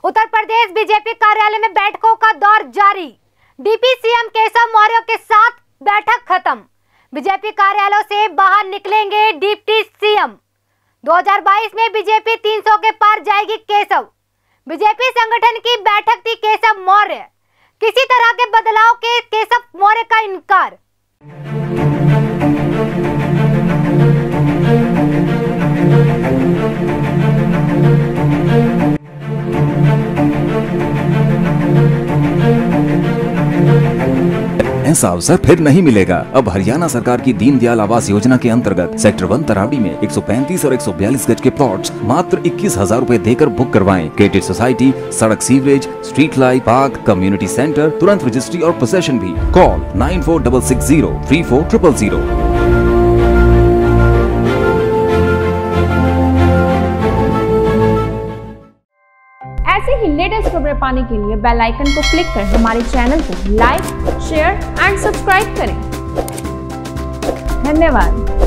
Uttar Pradesh BJP कार्यालय में बैठकों का दौर जारी। डिप्टी सीएम केशव मौर्य के साथ बैठक खत्म। बीजेपी कार्यालयों से बाहर निकलेंगे डिप्टी सीएम। 2022 में बीजेपी 300 के पार जाएगी केशव। बीजेपी संगठन की बैठक थी केशव मौर्य। किसी तरह के बदलाव के केशव मौर्य का इनकार। ऐसा अवसर फिर नहीं मिलेगा। अब हरियाणा सरकार की दीनदयाल आवास योजना के अंतर्गत सेक्टर 1 तरावड़ी में 135 और 142 गज के प्लॉट्स मात्र 21,000 रुपए देकर बुक करवाएं। क्रेडिट सोसाइटी, सड़क, sewerage, street light, park, community centre, तुरंत रजिस्ट्री और पोसेशन भी। कॉल 9466034000। ऐसे ही लेटेस्ट खबरें पाने के लिए बेल आइकन को क्लिक कर हमारे चैनल को लाइक, शेयर एंड सब्सक्राइब करें। धन्यवाद।